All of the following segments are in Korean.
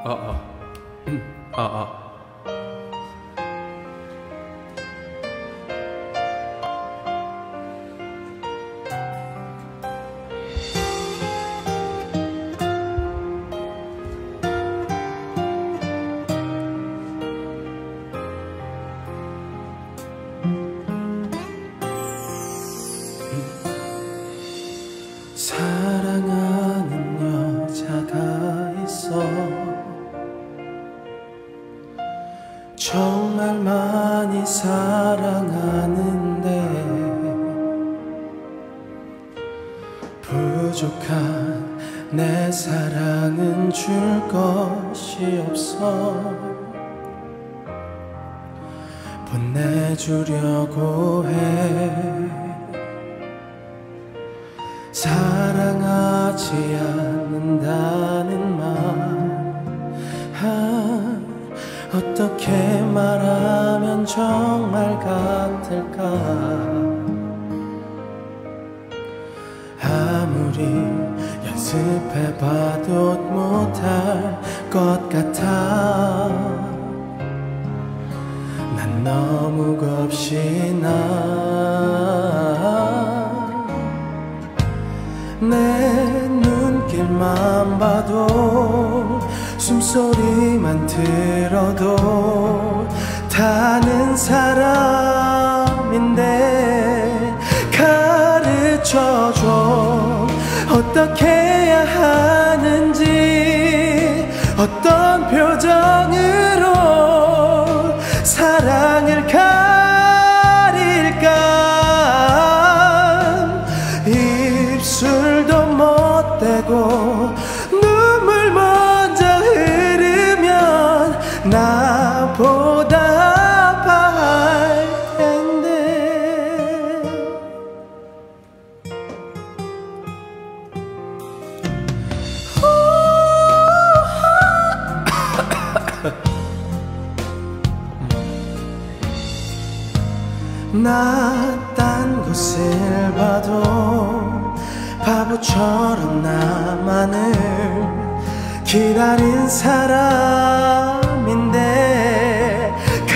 사랑하는 여자가 있어. 정말 많이 사랑하는데 부족한 내 사랑은 줄 것이 없어. 보내주려고 해. 사랑하지 않는다는 말 어떻게 말하면 정말 같을까. 아무리 연습해봐도 못할 것 같아. 난 너무 겁이나. 내 눈길만 봐도 숨소리만 들어도 다른 사람인데 가르쳐줘. 어떻게 해야 하는지, 어떤 표정으로 사랑을 가릴까. 입술도 못 대고 눈물 먼저 흐르면 나보다 아파할 텐데. 나 딴 곳을 봐도 바보처럼 나만을 기다린 사람인데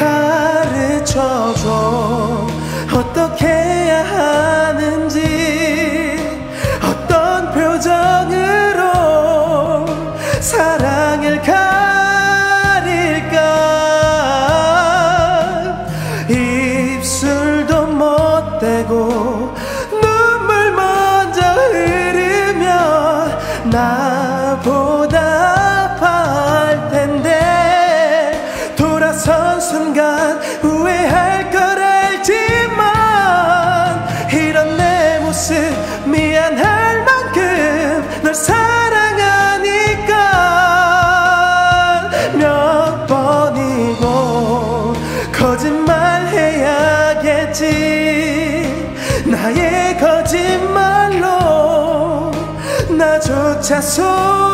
가르쳐줘. 어떻게 해야 하는지, 어떤 표정으로 사랑을 가릴까. 입술도 못 대고 눈물 먼저 흐르면 나보다 아파할 텐데. 돌아선 순간 후회할 걸 알지만 이런 내 모습 미안할 만큼 널 사랑하니까 몇 번이고 거짓말 해야겠지. 나의 거짓말로 나조차